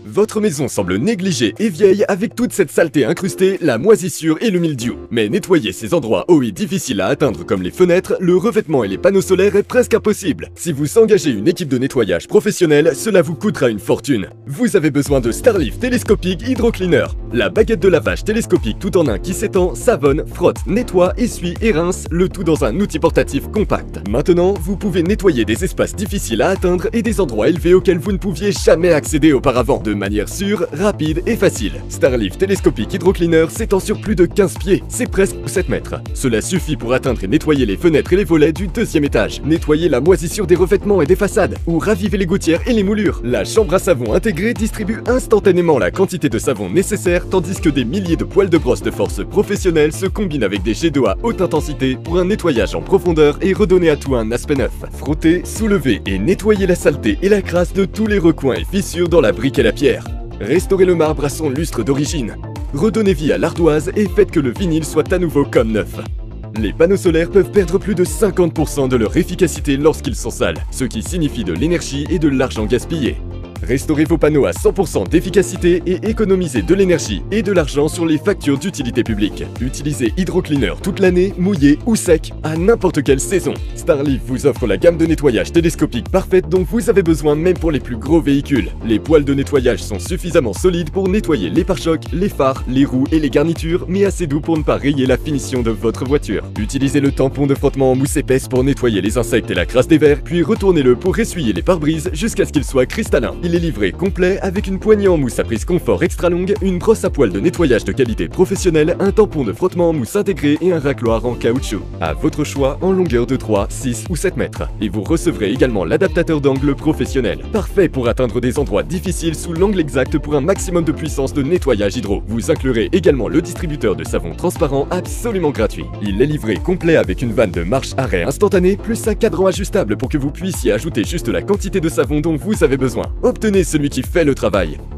Votre maison semble négligée et vieille avec toute cette saleté incrustée, la moisissure et le mildiou. Mais nettoyer ces endroits hauts et difficiles à atteindre comme les fenêtres, le revêtement et les panneaux solaires est presque impossible. Si vous engagez une équipe de nettoyage professionnelle, cela vous coûtera une fortune. Vous avez besoin de Starlift télescopique Hydro Cleaner. La baguette de lavage télescopique tout en un qui s'étend, savonne, frotte, nettoie, essuie et rince, le tout dans un outil portatif compact. Maintenant, vous pouvez nettoyer des espaces difficiles à atteindre et des endroits élevés auxquels vous ne pouviez jamais accéder auparavant, de manière sûre, rapide et facile. Starlift télescopique Hydro Cleaner s'étend sur plus de 15 pieds, c'est presque 7 mètres. Cela suffit pour atteindre et nettoyer les fenêtres et les volets du deuxième étage, nettoyer la moisissure des revêtements et des façades, ou raviver les gouttières et les moulures. La chambre à savon intégrée distribue instantanément la quantité de savon nécessaire, tandis que des milliers de poils de brosse de force professionnels se combinent avec des jets d'eau à haute intensité pour un nettoyage en profondeur et redonner à tout un aspect neuf. Frotter, soulever et nettoyer la saleté et la crasse de tous les recoins et fissures dans la brique et la pierre. Restaurez le marbre à son lustre d'origine. Redonnez vie à l'ardoise et faites que le vinyle soit à nouveau comme neuf. Les panneaux solaires peuvent perdre plus de 50% de leur efficacité lorsqu'ils sont sales, ce qui signifie de l'énergie et de l'argent gaspillé. Restaurez vos panneaux à 100% d'efficacité et économisez de l'énergie et de l'argent sur les factures d'utilité publique. Utilisez Hydro Cleaner toute l'année, mouillé ou sec, à n'importe quelle saison. Starlift vous offre la gamme de nettoyage télescopique parfaite dont vous avez besoin même pour les plus gros véhicules. Les poils de nettoyage sont suffisamment solides pour nettoyer les pare-chocs, les phares, les roues et les garnitures, mais assez doux pour ne pas rayer la finition de votre voiture. Utilisez le tampon de frottement en mousse épaisse pour nettoyer les insectes et la crasse des verres, puis retournez-le pour essuyer les pare-brises jusqu'à ce qu'il soit cristallin. Il est livré complet avec une poignée en mousse à prise confort extra longue, une brosse à poils de nettoyage de qualité professionnelle, un tampon de frottement en mousse intégré et un racloir en caoutchouc. À votre choix en longueur de 3, 6 ou 7 mètres. Et vous recevrez également l'adaptateur d'angle professionnel. Parfait pour atteindre des endroits difficiles sous l'angle exact pour un maximum de puissance de nettoyage hydro. Vous inclurez également le distributeur de savon transparent absolument gratuit. Il est livré complet avec une vanne de marche-arrêt instantanée plus un cadran ajustable pour que vous puissiez ajouter juste la quantité de savon dont vous avez besoin. Obtenez celui qui fait le travail.